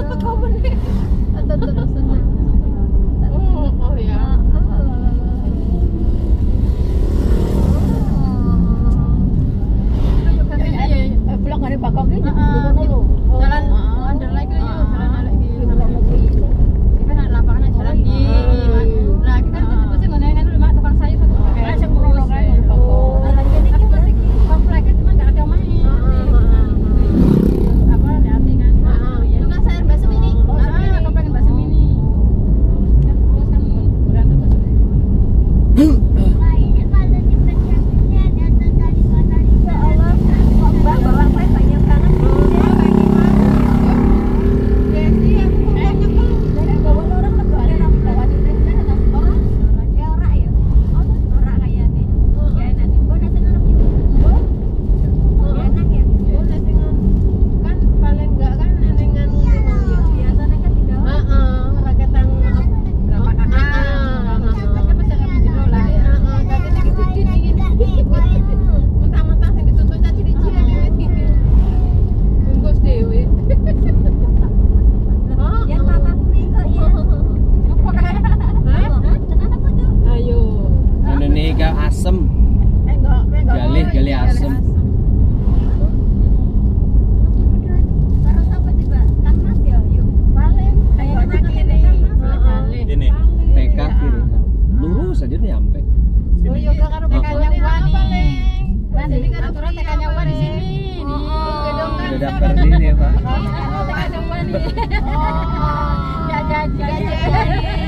Oh ya. Pulang dari Bakau ini Jalan under lagi yuk, jalan lagi. Kita nak lapangan jalan di. Nah, kita pasti ngonekan rumah tukang sayur satu. langsung merono kan dari Bakau. Tapi masih kompleknya cuma enggak ada main. Apa hati kan? Tukang sayur Mbak Semini. Komplek Mbak Semini. Kan terus kan liburan tuh Mbak Semini. Galih asem. Ini TK kiri. Lurus aja nyampe. Oh iya karo TK-nya Wani. Nah, jadi kan aturan TK-nya Wani di sini. Di gedung kan. Udah daftar di sini ya, Pak. TK-nya Wani. Oh. Ya jadi.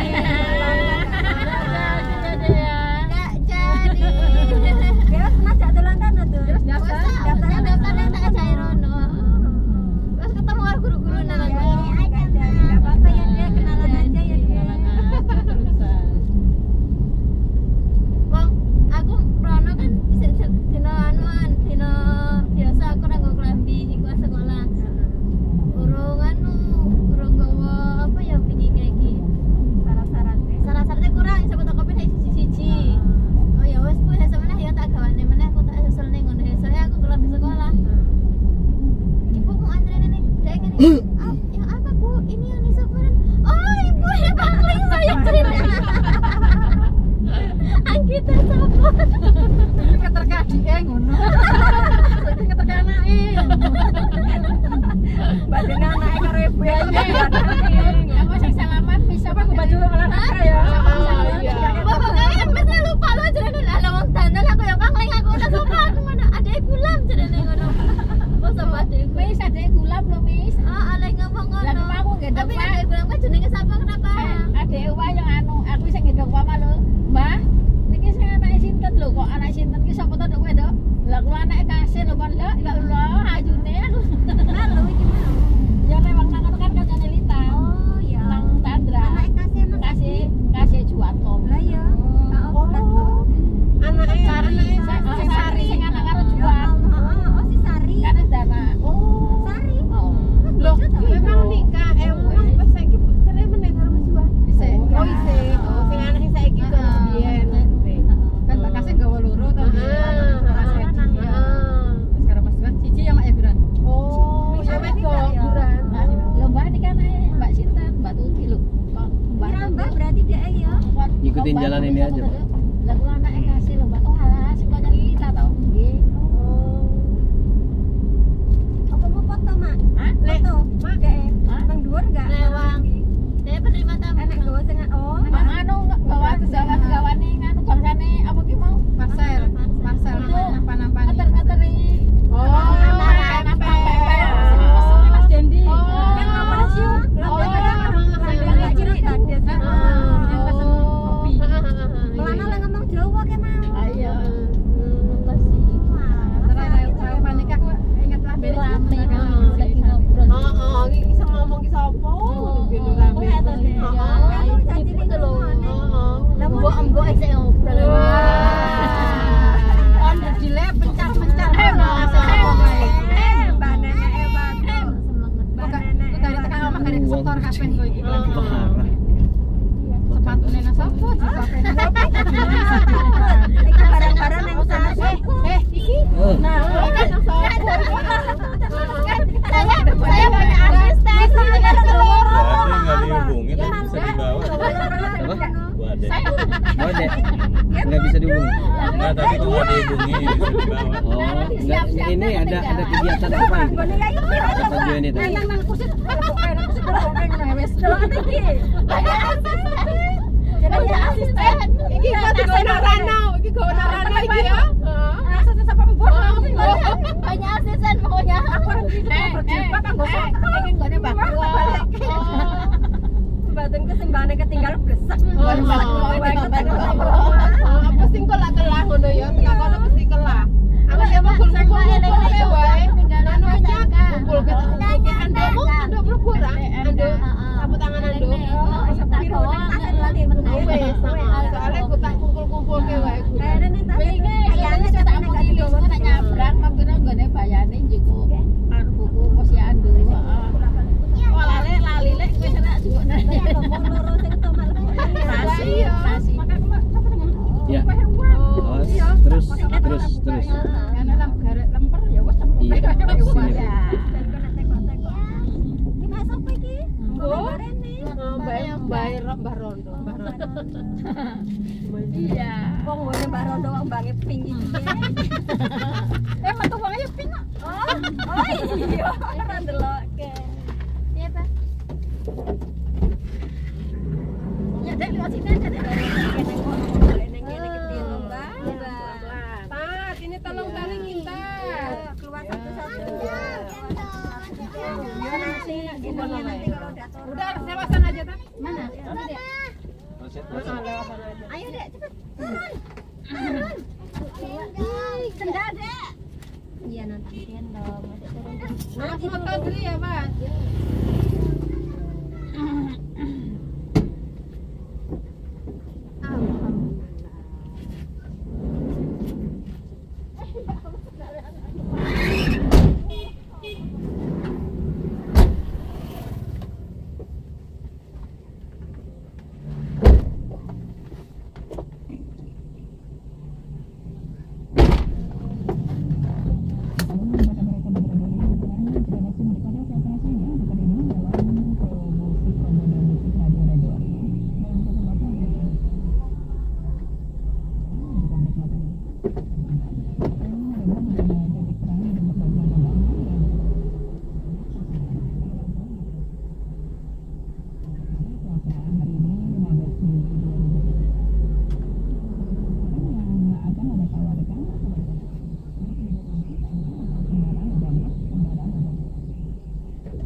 Yang apa Bu? Ini yang disabaran. Oh ibu ya bangling saya cerita. Kita sabar. Keterkadi ngono. Keterkadi anake. Badene anake karo ibu ya. Aku sing salaman bisa apa baju olahraga ya. Pokoknya mesti lupa lo jenenge ala wong dandel aku ya bangling aku udah suka aku ngono. Adek gulam jenenge ngono. Oh sama adek. Wis adek gulam lho, Mis. Alek ngomong ngono. Lah aku nggak tapi adek gulam kan jenenge sapa kenapa? Adek wa yang anu, aku sing ngedok mama lho. Mbah, niki sing anake sinten lho kok anak sinten ki sapa to kowe to? Lah kuwi anake kasih lho kon lho. Ya Allah, ajune aku. Halo iki mau. Ya lewat nang kan kancane Lita. Oh iya. Nang Tandra. Anake kasih emang kasih Juwanto. Lah ya. Anake Sari sing anak karo Juwan. Oh si Sari. Kan Dana. Oh Sari. Oh. Loh, memang nikah pas saiki cerai meneh karo Mas Juwan. Ise. Oh ise. Oh sing anak sing saiki kok biyen. Kan bakasnya gawe loro to. Terus karo Mas Juwan siji ya Mak ya Buran. Oh, ya wedok Buran. Lho Mbak ini kan Mbak Sinten, Mbak Tuti lho. Mbak berarti dia ya. Ikutin jalan ini aja, Pak. Lah kula anake kasih lho Mbak. Oh alah sing kok Lita to. Nggih. Apa mau foto, Mak? Hah? Foto. Mak, Bang dhuwur enggak? Lewang. Saya penerima tamu. Enak gawe sing oh. Mak anu gawane nganu bangsane apa ki mau? Parcel nampan-nampan. Ngeter-ngeteri. Oh, Mas Dendi. Yang nomor siu. Enggak cerita dia. Yang pesen kopi. Melana lah ngomong Jawa ke mau. Ayo. Saya panik aku ingat lah beres. Rame kan lagi ngobrol. Heeh, iki iso ngomong ki sapa? Ngono rame. Heeh. Jadi itu loh. Lah Mbok sik ngobrol. On dile pencar-pencar. Banana hebat. Dari tekan omah gak ada setor kapan kowe iki. Parah. Sepatune nang sapa? Sepatune sapa? Iki barang-barang yang sana. Iki. Nah, Kan nang sapa? Saya punya asisten. siap-siap. Ini ada kegiatan apa ini? Gone ya yuk. Apa tujuan ini tadi? Nang kursi wis. Jadi ya asisten. Iki kok digono Rano, iki gono Rano iki ya. Asisten siapa membuat? Banyak asisten pokoknya. Berjilbab kan gosok. Iki nggone baku. Badanku sing bane ketinggal blesek. Apa sing kok lak kelah ngono ya? Tekan kono mesti kelah. Aku ya mau kumpul wae. Anu aja kumpul ke andokmu, andok mlebu ra? Andok sapu tangan andok. Wes, soalnya aku tak kumpul-kumpul ke wae. Wingi ayane tak mau ngilis tak nyabrang mampir nggone bayane njiko buku posyandu. Lali lek kowe senak jukne. Ya. Terus. Karena lemper ya wis Iya. Sini. Mbah Rondo. Iya. Wong ngene Mbak Rondo wong bange ping iki. Metu wonge ping kok. Oh iya, ora ndelokke. Iya, Pak. Ya, Dek, lihat sini aja, Dek. Tat, ini tolong tarik kita. Keluar satu-satu. Udah, lewasan aja, Tat. Mana? Ini, Dek. Lewasan aja. Ayo Dek, cepet. Sendal Dek. Iya nanti gendong. Mas foto dulu ya, Mas.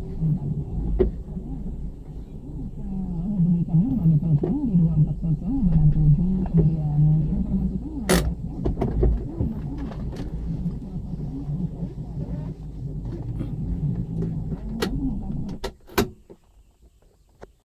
di 24 Pocong